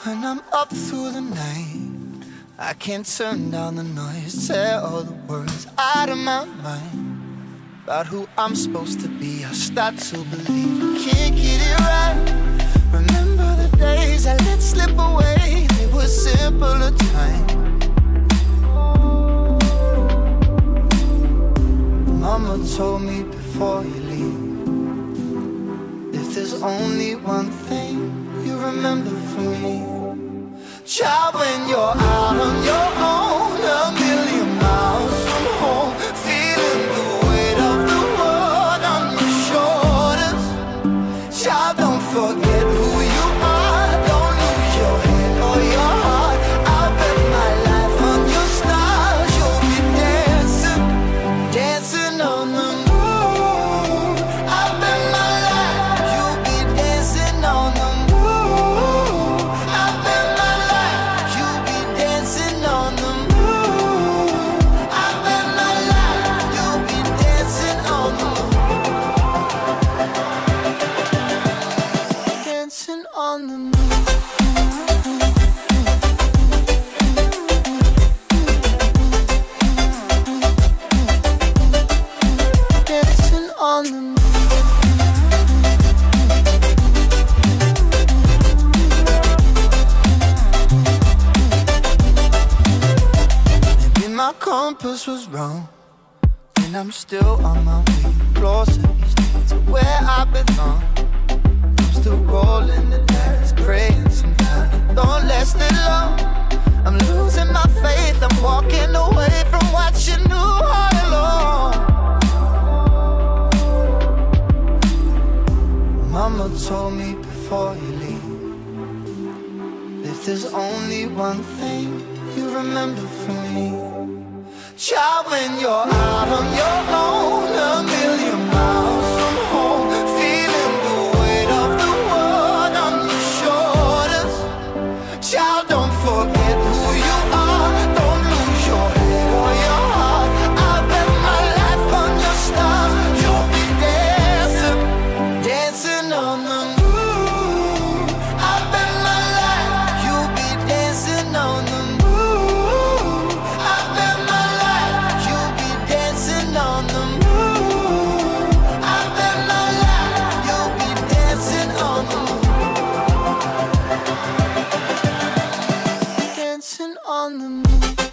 When I'm up through the night, I can't turn down the noise, tear all the words out of my mind about who I'm supposed to be. I start to believe I can't get it right. Remember the days I let slip away, they were simpler times. Mama told me before you leave, if there's only one thing you remember from me, child, when you're out on your own, a million miles from home, feeling the weight of the world on your shoulders. Child, don't forget who you are, don't lose your head or your heart. I'll bet my life on your stars, you'll be dancing, dancing on the moon. I'll bet my life, you'll be dancing on the moon. I'll bet my life, you'll be dancing on the moon. I bet my life, you'll be dancing on the moon. Dancing on the moon. Dancing on the moon. Maybe my compass was wrong, and I'm still on my way closer each day to where I belong. I'm still rolling the dice, praying sometimes it don't last that long. I'm losing my faith, I'm walking away from what you knew all along. Mama told me before you leave, if there's only one thing you remember from me, child, when you're out on your own, a million miles from home, feeling the weight of the world on your shoulders. Child, don't forget who you are, don't lose your head or your heart. I'll bet my life on your stars, you'll be dancing, dancing on the moon. I'll bet my life, you'll be dancing on the moon. I'll bet my life, you'll be dancing on the moon. I'll bet my life, you'll be dancing on the moon. Dancing on the moon.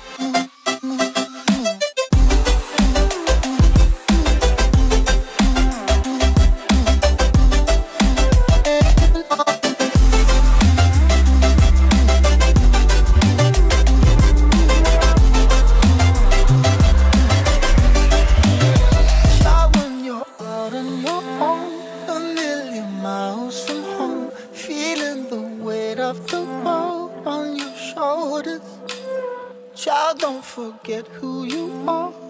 Child, when you're out on your own, a million miles from home, feeling the weight of the world on your shoulders. Child, don't forget who you are,